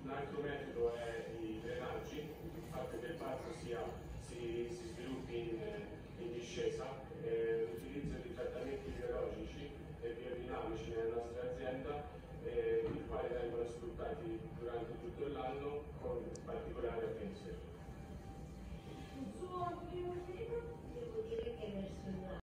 Un altro metodo è i drenaggi, il fatto che il parto si sviluppi in discesa, l'utilizzo di trattamenti biologici e biodinamici nella nostra azienda, i quali vengono sfruttati durante tutto l'anno con particolare attenzione.